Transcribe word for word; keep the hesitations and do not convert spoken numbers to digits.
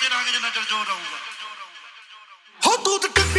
ਕੇ ਰਹਾਂਗੇ ਜਿੰਨਾ ਚਿਰ ਜ਼ੋਰ ਰਹੂਗਾ। ਹੋ ਤੂੰ ਤੇ